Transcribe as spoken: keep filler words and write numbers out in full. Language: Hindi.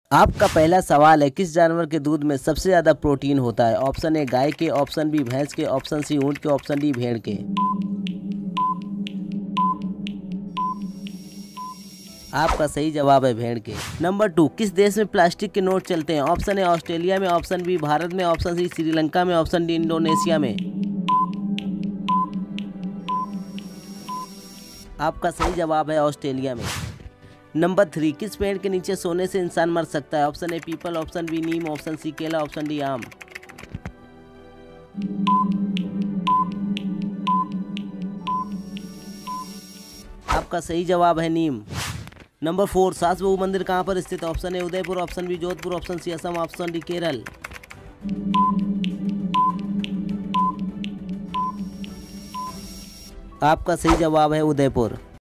आपका पहला सवाल है, किस जानवर के दूध में सबसे ज़्यादा प्रोटीन होता है? ऑप्शन ए गाय के, ऑप्शन बी भैंस के, ऑप्शन सी ऊँट के, ऑप्शन डी भेड़ के। आपका सही जवाब है भेड़ के। नंबर टू, किस देश में प्लास्टिक के नोट चलते हैं? ऑप्शन ए ऑस्ट्रेलिया में, ऑप्शन बी भारत में, ऑप्शन सी श्रीलंका में, ऑप्शन डी इंडोनेशिया में। आपका सही जवाब है ऑस्ट्रेलिया में। नंबर थ्री, किस पेड़ के नीचे सोने से इंसान मर सकता है? ऑप्शन ए पीपल, ऑप्शन बी नीम, ऑप्शन सी केला, ऑप्शन डी आम। आपका सही जवाब है नीम। नंबर फोर, सास बहू मंदिर कहाँ पर स्थित है? Option A Udaipur, option B Jodhpur, option C Assam, option D Kerala. आपका सही जवाब है उदयपुर।